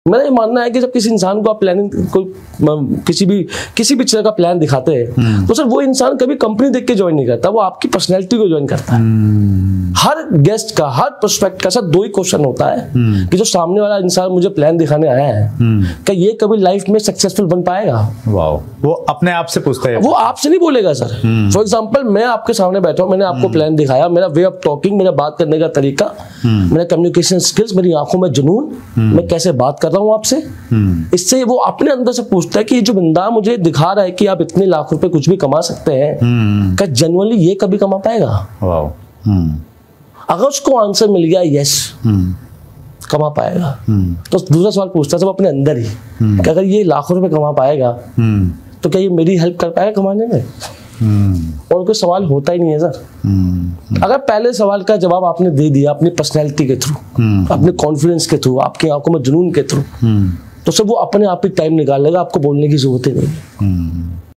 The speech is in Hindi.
मेरा ये मानना है कि जब किसी इंसान को आप प्लानिंग किसी भी तरह का प्लान दिखाते हैं तो सर वो इंसान कभी कंपनी देख के ज्वाइन नहीं करता, वो आपकी पर्सनैलिटी को ज्वाइन करता है। हर गेस्ट का, हर प्रोस्पेक्ट का सर 2 ही क्वेश्चन होता है कि जो सामने वाला इंसान मुझे प्लान दिखाने आया है क्या ये कभी लाइफ में सक्सेसफुल बन पाएगा। वाओ, वो अपने आप से पूछता है, वो आपसे नहीं बोलेगा सर। फॉर एग्जाम्पल मैं आपके सामने बैठा हूं, मैंने आपको प्लान दिखाया, मेरा वे ऑफ टॉकिंग, मेरा बात करने का तरीका, मेरा कम्युनिकेशन स्किल्स, मेरी आंखों में जुनून, मैं कैसे बात कर रहा हूं आपसे, इससे वो अपने अंदर से पूछता है कि जो बंदा मुझे दिखा रहा है कि आप इतने लाख रुपए कुछ भी कमा सकते हैं, क्या जनरली ये कभी कमा पाएगा। अगर उसको आंसर मिल गया यस, कमा पाएगा, तो दूसरा सवाल पूछता है सब अपने अंदर ही कि अगर ये लाखों रुपए कमा पाएगा तो क्या ये मेरी हेल्प कर पाएगा कमाने में। और कोई सवाल होता ही नहीं है सर। अगर पहले सवाल का जवाब आपने दे दिया अपनी पर्सनैलिटी के थ्रू, अपने कॉन्फिडेंस के थ्रू, आपकी आंखों में जुनून के थ्रू, तो सब वो अपने आप ही टाइम निकाल लेगा, आपको बोलने की जरूरत ही नहीं।